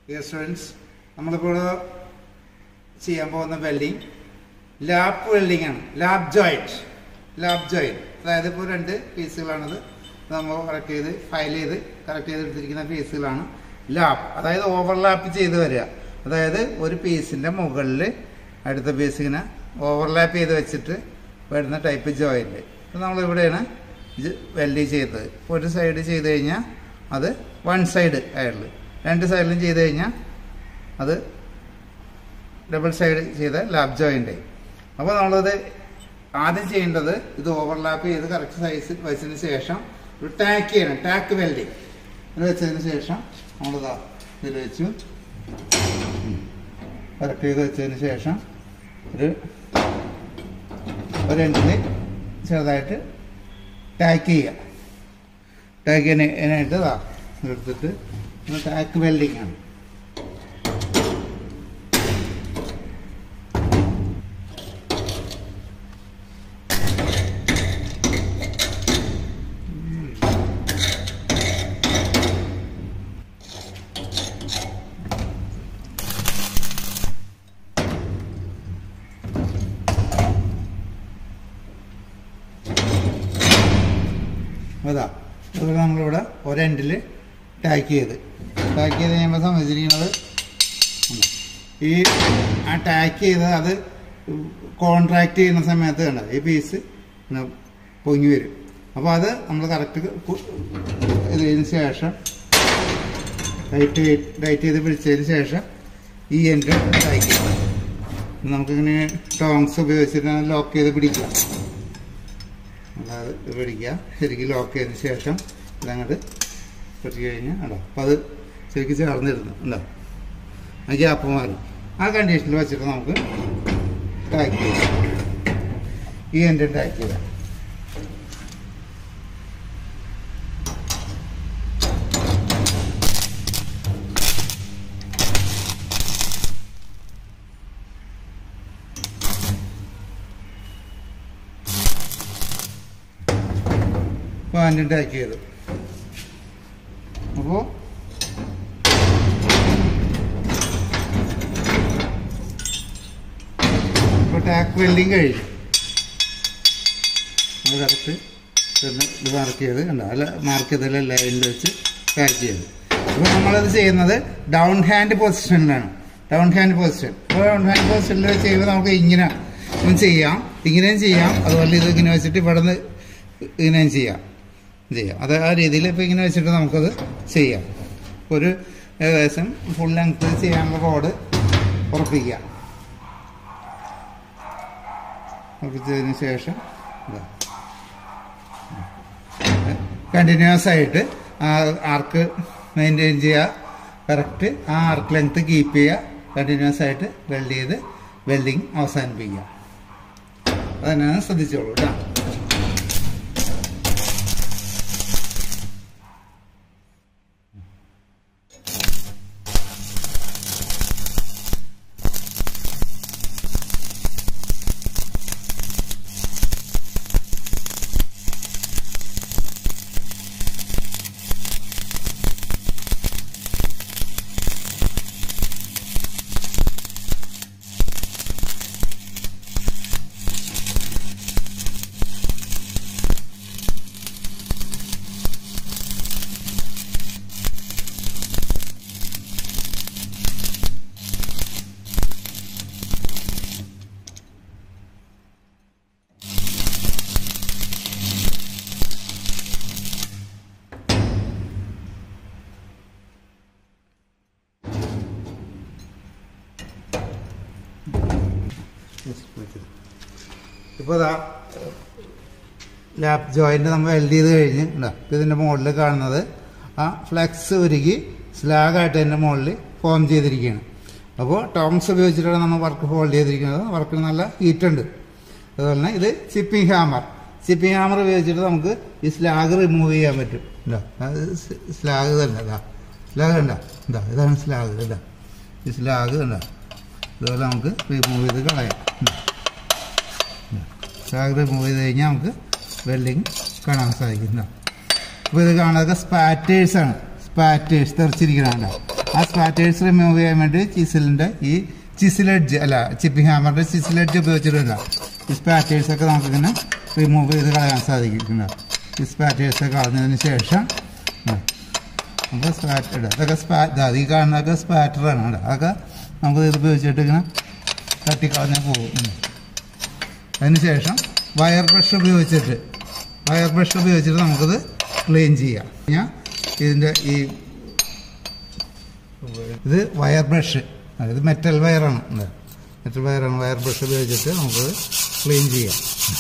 Dear students, നമ്മളിപ്പോൾ ചെയ്യാൻ പോകുന്ന വെൽഡിങ് ലാപ്പ് വെൽഡിംഗ് ആണ്. Lap joint. അതായത് ഇപ്പോൾ രണ്ട് പീസുകളാണത് നമ്മൾ കറക്റ്റ് ചെയ്ത് ഫയൽ ചെയ്ത് കറക്റ്റ് ചെയ്തെടുത്തിരിക്കുന്ന പീസുകളാണ് ലാപ്പ്. അതായത് ഓവർലാപ്പ് ചെയ്ത് വരിക. അതായത് ഒരു പീസിൻ്റെ മുകളിൽ അടുത്ത പീസ് ഇങ്ങനെ ഓവർലാപ്പ് ചെയ്ത് വെച്ചിട്ട് വരുന്ന ടൈപ്പ് ജോയിന്റ്. അപ്പോൾ നമ്മളിവിടെയാണ് വെൽഡ് ചെയ്തത്. ഒരു സൈഡ് ചെയ്ത് കഴിഞ്ഞാൽ അത് വൺ സൈഡ് ആയിട്ടുള്ളൂ. രണ്ട് സൈഡിലും ചെയ്ത് കഴിഞ്ഞാൽ അത് ഡബിൾ സൈഡ് ചെയ്ത ലാപ്പ് ജോയിൻ്റ്. അപ്പോൾ നമ്മളത് ആദ്യം ചെയ്യേണ്ടത് ഇത് ഓവർലാപ്പ് ചെയ്ത് കറക്റ്റ് സൈസ് വെച്ചതിന് ശേഷം ഒരു ടാക്ക് ചെയ്യണം. ടാക്ക് വെൽഡിങ് ഇത് വെച്ചതിന് ശേഷം നമ്മളിതാ ഇതിൽ വെച്ചു കറക്റ്റ് ചെയ്ത് വെച്ചതിന് ശേഷം ഒരു എൻഡിൽ ചെറുതായിട്ട് ടാക്ക് ചെയ്യുക. ടാക്ക് ചെയ്യാനായിട്ട് ഇതാ എടുത്തിട്ട് ടാക്ക് വെൽഡിങ് ആണ്. അതാ അതുപോലെ നമ്മളിവിടെ ഒരെൻഡിൽ ടാക്ക് ചെയ്ത് കഴിയുമ്പോൾ സംബന്ധിച്ചിരിക്കുന്നത് ഈ ആ ടാക്ക് ചെയ്ത് അത് കോൺട്രാക്ട് ചെയ്യുന്ന സമയത്ത് കണ്ട ഈ പീസ് പൊങ്ങി വരും. അപ്പോൾ അത് നമ്മൾ കറക്റ്റ് ഇതിന് ശേഷം ടൈറ്റ് ചെയ്ത് പിടിച്ചതിന് ശേഷം ഈ എൻഡ് ടാക്ക് ചെയ്യും. നമുക്കിങ്ങനെ ടോങ്സ് ഉപയോഗിച്ചിട്ട് ലോക്ക് ചെയ്ത് പിടിക്കാം. അത് പിടിക്കുക. ശരിക്കും ലോക്ക് ചെയ്തതിന് ശേഷം ഇതങ്ങോട്ട് പൊട്ടി കഴിഞ്ഞാൽ ഉണ്ടോ. അപ്പോൾ അത് ശരിക്കും ചേർന്നിരുന്നു ഉണ്ടോ. ആ ഗ്യാപ്പ് മാറി. ആ കണ്ടീഷനിൽ വെച്ചിട്ട് നമുക്ക് ടാക്ക് ചെയ്യാം. ഈ എൻഡ് ടാക്ക് ചെയ്യാം. അപ്പോൾ അതിൻ്റെ ടാക്ക് ചെയ്തു. അപ്പോൾ ടാക്ക് വെൽഡിങ് കഴിഞ്ഞു. അത് കറക്റ്റ് ഇത് മാർക്ക് ചെയ്ത് കണ്ടോ. അല്ല മാർക്ക് ചെയ്തല്ല ലൈനിൽ വെച്ച് ടാക്ക് ചെയ്തു. അപ്പോൾ നമ്മളത് ചെയ്യുന്നത് ഡൗൺ ഹാൻഡ് പൊസിഷനിലാണ്. Down hand position. അപ്പോൾ ഡൗൺ ഹാൻഡ് പൊസിഷനിൽ ചെയ്യുമ്പോൾ നമുക്ക് ഇങ്ങനെ ചെയ്യാം, ഇങ്ങനെയും ചെയ്യാം. അതുപോലെ ഇത് ഇങ്ങനെ വെച്ചിട്ട് ഇവിടെ നിന്ന് ഇങ്ങനെയും ചെയ്യാം. അത് ആ രീതിയിൽ ഇപ്പോൾ ഇങ്ങനെ വെച്ചിട്ട് നമുക്കത് ചെയ്യാം. ഒരു ഏകദേശം ഫുൾ ലെങ്ത് ചെയ്യാനുള്ള റോഡ് ഉറപ്പിക്കുക. ഉറപ്പിച്ചതിന് ശേഷം കണ്ടിന്യൂസ് ആയിട്ട് ആ ആർക്ക് മെയിൻറ്റെയിൻ ചെയ്യുക. കറക്റ്റ് ആ ആർക്ക് ലെങ്ത് കീപ്പ് ചെയ്യുക. കണ്ടിന്യൂസ് ആയിട്ട് വെൽഡ് ചെയ്ത് വെൽഡിങ് അവസാനിപ്പിക്കുക. അതന്നെയാണ് ശ്രദ്ധിച്ചോളൂ കേട്ടോ. ഇപ്പോൾ ഇതാ ലാപ്പ് ജോയിൻ്റ് നമ്മൾ വെൽഡ് ചെയ്ത് കഴിഞ്ഞ് ഉണ്ടോ. ഇപ്പോൾ ഇതിൻ്റെ മുകളിൽ കാണുന്നത് ആ ഫ്ലെക്സ് ഉരുകി സ്ലാഗായിട്ട് അതിൻ്റെ മുകളിൽ ഫോം ചെയ്തിരിക്കുകയാണ്. അപ്പോൾ ടോങ്സ് ഉപയോഗിച്ചിട്ടാണ് നമ്മൾ വർക്ക് ഹോൾഡ് ചെയ്തിരിക്കുന്നത്. വർക്കിന് നല്ല ഹീറ്റുണ്ട്. അതുപോലെ തന്നെ ഇത് ചിപ്പിംഗ് ഹാമർ ഉപയോഗിച്ചിട്ട് നമുക്ക് ഈ സ്ലാഗ് റിമൂവ് ചെയ്യാൻ പറ്റും. ഉണ്ടോ സ്ലാഗ് തന്നെ സ്ലാഗ് ഉണ്ടോ. ഇതാണ് സ്ലാഗ് ഇതാ. ഈ സ്ലാഗ് ഉണ്ടോ. ഇതുപോലെ നമുക്ക് റിമൂവ് ചെയ്ത് കളയാം. സ്ലാഗ് റിമൂവ് ചെയ്ത് കഴിഞ്ഞാൽ നമുക്ക് വെൽഡിങ് കാണാൻ സാധിക്കും. അപ്പോൾ ഇത് കാണാതെ സ്പാറ്റേഴ്സാണ്. സ്പാറ്റേഴ്സ് തെറിച്ചിരിക്കണ ആ സ്പാറ്റേഴ്സ് റിമൂവ് ചെയ്യാൻ വേണ്ടി ചിസിലിൻ്റെ ഈ ചിസിൽ എഡ്ജ് അല്ല ചിപ്പിംഗ് ഹാമറിൻ്റെ ചിസിൽ എഡ്ജ് ഉപയോഗിച്ചിട്ടില്ല. ഈ സ്പാറ്റേഴ്സൊക്കെ നമുക്കിങ്ങനെ റിമൂവ് ചെയ്ത് കളയാൻ സാധിക്കുന്നുണ്ട്. ഈ സ്പാറ്റേഴ്സൊക്കെ കളഞ്ഞതിന് ശേഷം നമുക്ക് സ്പാറ്റർ അതൊക്കെ ഈ കാണുന്നതൊക്കെ സ്പാറ്ററാണ് കേട്ടോ. അതൊക്കെ നമുക്ക് ഇത് ഉപയോഗിച്ചിട്ട് ഇങ്ങനെ തട്ടിക്കളഞ്ഞാൽ പോകും. അതിന് ശേഷം വയർ ബ്രഷ് ഉപയോഗിച്ചിട്ട് നമുക്കിത് ക്ലീൻ ചെയ്യാം. ഞാൻ ഇതിൻ്റെ ഇത് വയർ ബ്രഷ്, ഇത് മെറ്റൽ വയറാണ്, വയർ ബ്രഷ് ഉപയോഗിച്ചിട്ട് നമുക്കത് ക്ലീൻ ചെയ്യാം.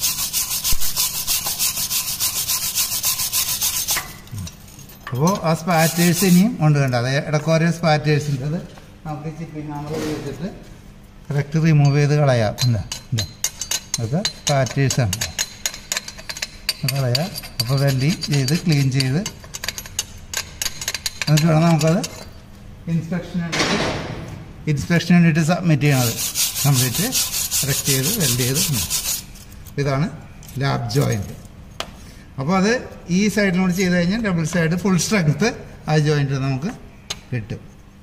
അപ്പോൾ ആ സ്പാറ്റേഴ്സ് ഇനിയും ഉണ്ട് കണ്ട, അത് ഇടക്കോരോ സ്പാറ്റേഴ്സിൻ്റെ അത് നമുക്ക് ചിപ്പിംഗ് ഹാമർ ഉപയോഗിച്ചിട്ട് കറക്റ്റ് റിമൂവ് ചെയ്ത് കളയാം. അതൊക്കെ സ്പാറ്റേഴ്സാണ് കളയാം. അപ്പോൾ വെൽഡിങ് ചെയ്ത് ക്ലീൻ ചെയ്ത് എന്നിട്ട് വേണം നമുക്കത് ഇൻസ്പെക്ഷൻ വേണ്ടിയിട്ട് സബ്മിറ്റ് ചെയ്യണത്. കംപ്ലീറ്റ് കറക്റ്റ് ചെയ്ത് വെൽഡ് ചെയ്ത്. ഇതാണ് ലാബ് ജോയിൻറ്റ്. അപ്പോൾ അത് ഈ സൈഡിലൂടെ ചെയ്ത് കഴിഞ്ഞാൽ ഡബിൾ സൈഡ് ഫുൾ സ്ട്രെങ്ത്ത് ആ ജോയിൻറ്റ് നമുക്ക് കിട്ടും.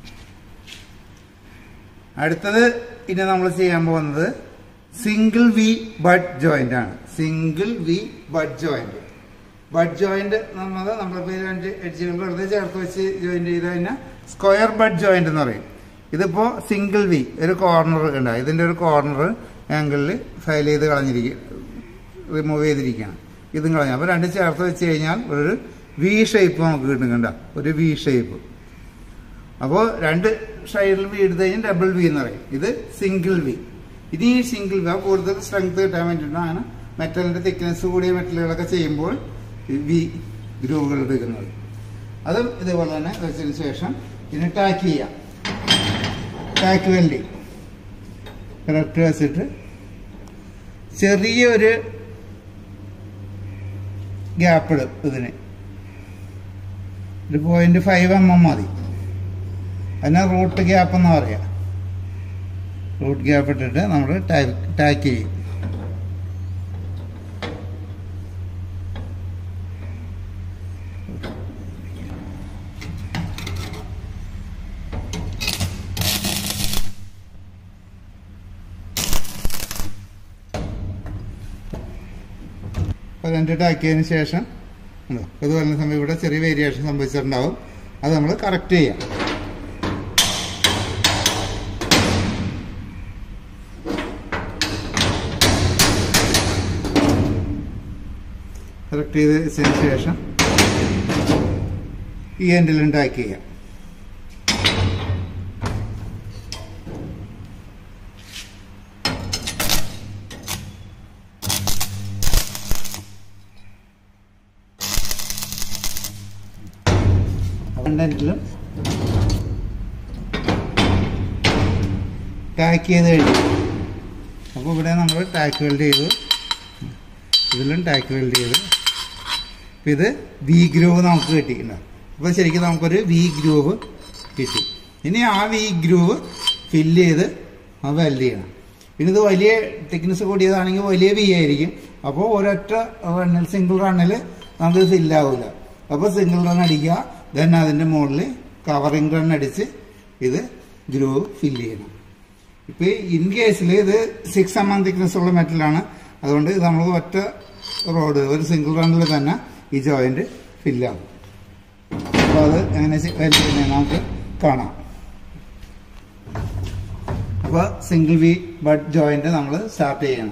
അടുത്തത് ഇനി നമ്മൾ ചെയ്യാൻ പോകുന്നത് സിംഗിൾ വി ബഡ് ജോയിൻ്റ് ആണ്. Single V butt joint. Butt joint നമ്മളിപ്പോൾ രണ്ട് എഡ്ജുകൾ വെറുതെ ചേർത്ത് വെച്ച് ജോയിൻറ്റ് ചെയ്ത് കഴിഞ്ഞാൽ സ്ക്വയർ ബഡ് ജോയിൻറ്റ് എന്ന് പറയും. ഇതിപ്പോൾ സിംഗിൾ വി ഒരു കോർണർ ഉണ്ടാവും. ഇതിൻ്റെ ഒരു കോർണർ ആംഗിളിൽ ഫയൽ ചെയ്ത് റിമൂവ് ചെയ്തിരിക്കുകയാണ്. ഇതും കളഞ്ഞു. അപ്പോൾ രണ്ട് ചേർത്ത് വെച്ച് കഴിഞ്ഞാൽ ഒരു വി ഷേപ്പ് നമുക്ക് കിട്ടുന്നുണ്ട, ഒരു വി ഷേപ്പ്. അപ്പോൾ രണ്ട് സൈഡിൽ വി എടുത്തു കഴിഞ്ഞാൽ ഡബിൾ വി എന്ന് പറയും. ഇത് സിംഗിൾ വി. ഇനി ഈ സിംഗിൾ വി കൂടുതൽ സ്ട്രെങ്ത് കിട്ടാൻ വേണ്ടിയിട്ടാണ് അങ്ങനെ മെറ്റലിൻ്റെ തിക്നെസ് കൂടിയ മെറ്റലുകളൊക്കെ ചെയ്യുമ്പോൾ വി ഗ്രൂവുകൾ എടുക്കുന്നത്. അതും ഇതേപോലെ തന്നെ വെച്ചതിന് ശേഷം ഇതിനെ ടാക്ക് ചെയ്യാം. ടാക്ക് വെൽഡിങ് കറക്റ്റ് വെച്ചിട്ട് ചെറിയൊരു ഗ്യാപ്പ് ഇടും. ഇതിന് ഒരു 0.5 mm മതി. അതിനെ റൂട്ട് ഗ്യാപ്പ് എന്ന് പറയാം. റൂട്ട് ഗ്യാപ്പ് ഇട്ടിട്ട് നമ്മൾ ടാക്ക് ചെയ്യും. അപ്പോൾ രണ്ട് ടാക്കിയതിന് ശേഷം ഇതുപോലെ സമയം ഇവിടെ ചെറിയ വേരിയേഷൻ സംഭവിച്ചിട്ടുണ്ടാവും. അത് നമ്മൾ കറക്റ്റ് ചെയ്യാം. കറക്റ്റ് ചെയ്തതിന് ശേഷം ഈ എൻഡിലും ടാക്ക് ചെയ്യാം. രണ്ടെങ്കിലും ടാക്ക് ചെയ്ത് കഴിഞ്ഞു. അപ്പോൾ ഇവിടെ നമ്മൾ ടാക്ക് വെൽഡ് ചെയ്തു, ഇതിലും ടാക്ക് വെൽഡ് ചെയ്തു. അപ്പോൾ ഇത് വി ഗ്രൂവ് നമുക്ക് കിട്ടിയിട്ടുണ്ടാവും. അപ്പോൾ ശരിക്കും നമുക്കൊരു വി ഗ്രൂവ് കിട്ടി. ഇനി ആ വി ഗ്രൂവ് ഫില്ല് ചെയ്ത് വെൽഡ് ചെയ്യണം. പിന്നെ ഇത് വലിയ തിക്നെസ് കൂടിയതാണെങ്കിൽ വലിയ വി ആയിരിക്കും. അപ്പോൾ ഒരൊറ്റ റണ്ണിൽ സിംഗിൾ റണ്ണിൽ നമുക്ക് ഫില്ലാവില്ല. അപ്പോൾ സിംഗിൾ റൺ അടിക്കുക, ദെൻ അതിൻ്റെ മുകളിൽ കവറിങ് റൺ അടിച്ച് ഇത് ഗ്രൂവ് ഫില്ല് ചെയ്യണം. ഇപ്പോൾ ഇൻ കേസിൽ ഇത് 6 mm തിക്നെസ് ഉള്ള മെറ്റലാണ്. അതുകൊണ്ട് ഇത് നമ്മൾ ഒറ്റ റോഡ് ഒരു സിംഗിൾ റണ്ണിൽ തന്നെ ഈ ജോയിൻറ്റ് ഫില്ലാകും. അപ്പോൾ അത് എങ്ങനെ വെൽഡ് ചെയ്യുന്നത് നമുക്ക് കാണാം. അപ്പോൾ സിംഗിൾ വി ബഡ് ജോയിൻറ്റ് നമ്മൾ സ്റ്റാർട്ട് ചെയ്യണം.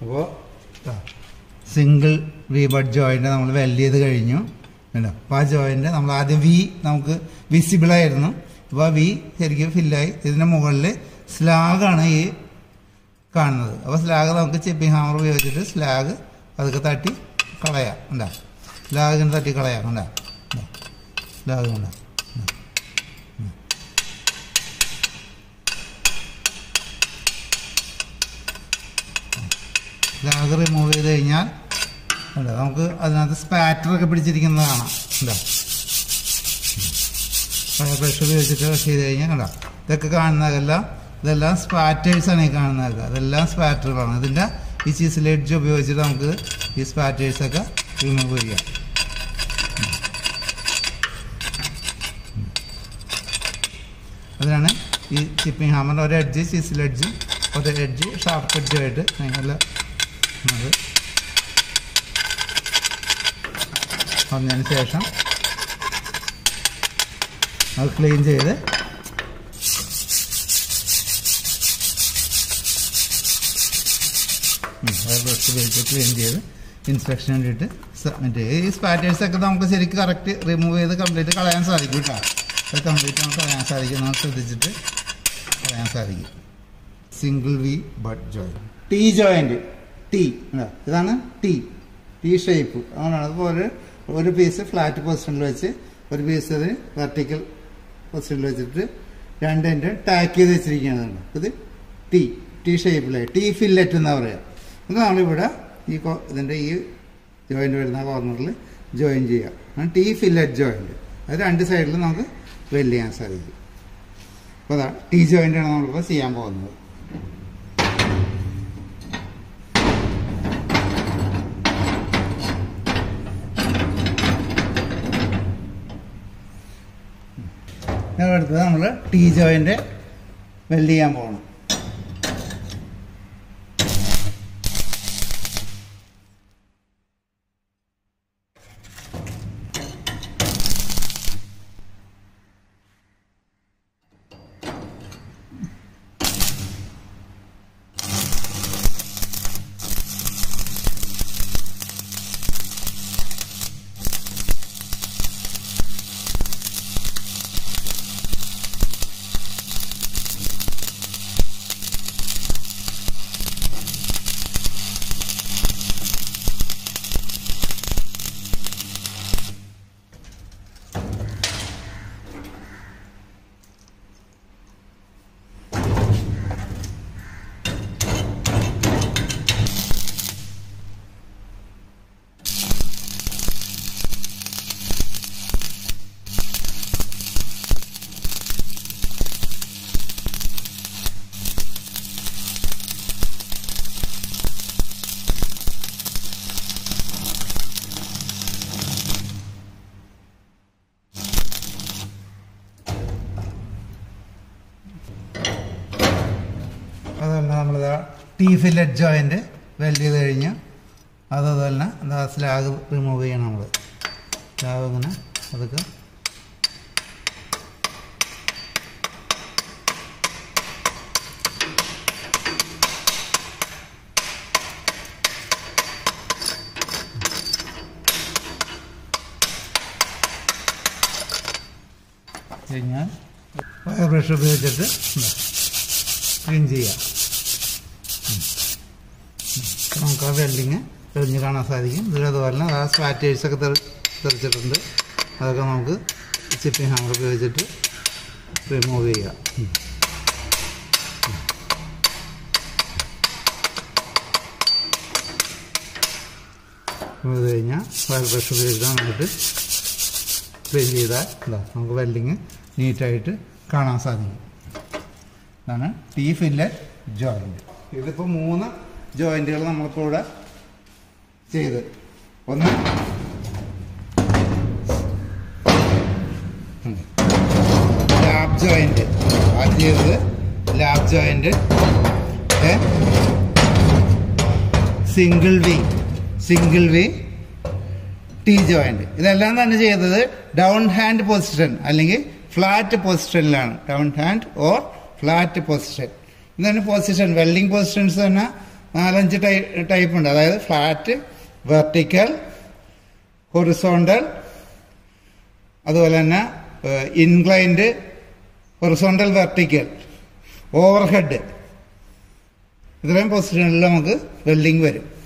അപ്പോൾ സിംഗിൾ വി ബട്ട് ജോയിൻ്റ് നമ്മൾ വെൽഡ് ചെയ്ത് കഴിഞ്ഞു. അപ്പോൾ ആ ജോയിൻ്റ് നമ്മൾ ആദ്യം വി നമുക്ക് വിസിബിളായിരുന്നു. അപ്പോൾ വി ശരിക്കും ഫില്ലായി. ഇതിൻ്റെ മുകളിൽ സ്ലാഗാണ് ഈ കാണുന്നത്. അപ്പോൾ സ്ലാഗ് നമുക്ക് ചിപ്പിംഗ് ഹാമർ ഉപയോഗിച്ചിട്ട് സ്ലാഗ് അതൊക്കെ തട്ടി കളയാം. ഉണ്ടാ സ്ലാഗിന് തട്ടി കളയാം. ഉണ്ടാ സ്ലാഗ് ഉണ്ടാ സ്ലാഗ് റിമൂവ് ചെയ്ത് കഴിഞ്ഞാൽ നമുക്ക് അതിനകത്ത് സ്പാറ്ററൊക്കെ പിടിച്ചിരിക്കുന്നത് കാണാം. എന്താ ബ്രഷ് ഉപയോഗിച്ചിട്ട് ബ്രഷ് ചെയ്ത് കഴിഞ്ഞാൽ കണ്ടാ ഇതൊക്കെ കാണുന്നതെല്ലാം ഇതെല്ലാം സ്പാറ്റേഴ്സാണ് ഈ കാണുന്നതൊക്കെ. അതെല്ലാം സ്പാറ്ററുകളാണ്. ഇതിൻ്റെ ഈ ചീസിൽ എഡ്ജ് ഉപയോഗിച്ചിട്ട് നമുക്ക് ഈ സ്പാറ്റേഴ്സൊക്കെ റിമൂവ് ചെയ്യാം. അതിനാണ് ഈ ചിപ്പിംഗ് ഹാമറിൻ്റെ ഒരു എഡ്ജ് ചീസിൽ എഡ്ജ് ഒരു എഡ്ജ് ഷാർപ്പ് എഡ്ജുമായിട്ട് നല്ല അത് പറഞ്ഞതിന് ശേഷം അത് ക്ലീൻ ചെയ്ത് ബ്രഷ് ഉപയോഗിച്ച് ക്ലീൻ ചെയ്ത് ഇൻസ്പെക്ഷൻ വേണ്ടിയിട്ട് സബ്മിറ്റ് ചെയ്ത് ഈ സ്പാറ്റേഴ്സൊക്കെ നമുക്ക് ശരിക്കും കറക്റ്റ് റിമൂവ് ചെയ്ത് കംപ്ലീറ്റ് കളയാൻ സാധിക്കും കേട്ടോ. അത് കംപ്ലീറ്റ് നമുക്ക് കളയാൻ സാധിക്കും. നമുക്ക് ശ്രദ്ധിച്ചിട്ട് കളയാൻ സാധിക്കും. Single V butt joint T joint T ഇതാണ് ടി ഷേപ്പ് അങ്ങനെയാണ്. അതുപോലെ ഒരു പീസ് ഫ്ലാറ്റ് പൊസിഷനിൽ വെച്ച് ഒരു പീസ് അത് വെർട്ടിക്കൽ പൊസിഷനിൽ വെച്ചിട്ട് രണ്ടിൻ്റെ ടാക്ക് ചെയ്ത് വെച്ചിരിക്കുകയാണ്. ഇത് ടി ഷേപ്പിലായി ടി ഫില്ലറ്റ് എന്നാ പറയുക. ഇത് നമ്മളിവിടെ ഈ ഇതിൻ്റെ ഈ ജോയിൻ്റ് വരുന്ന കോർണറിൽ ജോയിൻ ചെയ്യുക. ടി ഫില്ലറ്റ് ജോയിൻറ്റ് അത് രണ്ട് സൈഡിലും നമുക്ക് വെൽഡ് ചെയ്യാൻ സാധിക്കും. അപ്പോൾ അതാ ടി ജോയിൻ്റാണ് നമ്മളിപ്പോൾ ചെയ്യാൻ പോകുന്നത്. അടുത്തത് നമ്മൾ ടി ജോയിൻ്റ് വെൽഡ് ചെയ്യാൻ പോകണം. അതുപോലെ നമ്മളിതാ ടി ഫില്ലറ്റ് ജോയിൻ്റ് വെൽഡ് ചെയ്ത് കഴിഞ്ഞ് അതുപോലെ എന്താ സ്ലാഗ് റിമൂവ് ചെയ്യണം. നമ്മൾ സ്ലാഗ് ഇങ്ങനെ അതൊക്കെ കഴിഞ്ഞാൽ വയർ ബ്രഷ് ഉപയോഗിച്ചിട്ട് ക്ലീൻ ചെയ്യാം. നമുക്ക് ആ വെൽഡിങ് തെളിഞ്ഞ് കാണാൻ സാധിക്കും. ഇതിലതുപോലെ ആ സ്പാറ്റേഴ്സൊക്കെ തെറിച്ചിട്ടുണ്ട്. അതൊക്കെ നമുക്ക് ചിപ്പിംഗ് ഹാമർ ഉപയോഗിച്ചിട്ട് റിമൂവ് ചെയ്യാം. ഇത് കഴിഞ്ഞാൽ വയർ ബ്രഷ് ഉപയോഗിച്ചിട്ട് നമുക്ക് ക്ലീൻ ചെയ്താൽ നമുക്ക് വെൽഡിങ് നീറ്റായിട്ട് കാണാൻ സാധിക്കും. ഇതാണ് ടി ഫില്ലറ്റ് ജോയിൻ്റ്. ഇതിപ്പോൾ 3 ജോയിൻറ്റുകൾ നമ്മളിപ്പോൾ ഇവിടെ ചെയ്ത്. ഒന്ന് ലാബ് ജോയിൻ്റ് ആദ്യം ചെയ്തത് lap joint, single V T joint. ഇതെല്ലാം തന്നെ ചെയ്തത് ഡൗൺ ഹാൻഡ് പൊസിഷൻ അല്ലെങ്കിൽ ഫ്ലാറ്റ് പൊസിഷനിലാണ്. Down hand or flat position. ഇതാണ് പൊസിഷൻ. വെൽഡിംഗ് പൊസിഷൻസ് തന്നെ 4-5 ടൈപ്പ് ഉണ്ട്. അതായത് ഫ്ലാറ്റ്, വെർട്ടിക്കൽ, ഹൊറിസോണ്ടൽ, അതുപോലെ തന്നെ ഇൻക്ലൈൻഡ്, ഹൊറിസോണ്ടൽ, വെർട്ടിക്കൽ, ഓവർഹെഡ്, ഇത്രയും പൊസിഷനിൽ നമുക്ക് വെൽഡിങ് വരും.